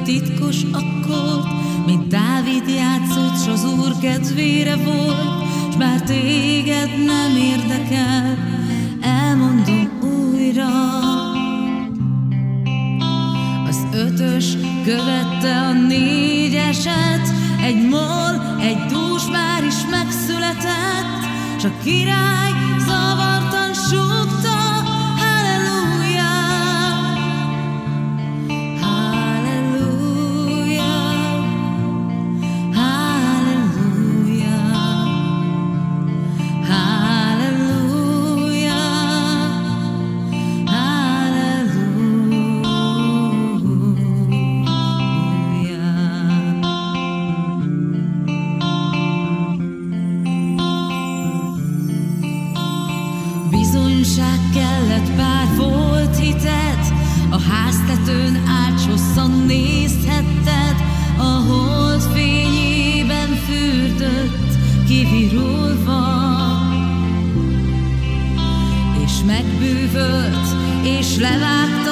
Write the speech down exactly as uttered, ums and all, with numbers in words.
titkos akkord, mint Dávid játszott, s az Úr kedvére volt, s bár téged nem érdekel, elmondom újra. Az ötös követte a négyeset, egy mol, egy dús már is megszületett, s a király zavartan súgta, halleluja, halleluja, halleluja, halleluja, bizonyság kellett, bár volt hited, a háztetőn állt, s hosszan nézhetted, a hold fényében fürdött, kivirulva, és megbűvölt, és levágta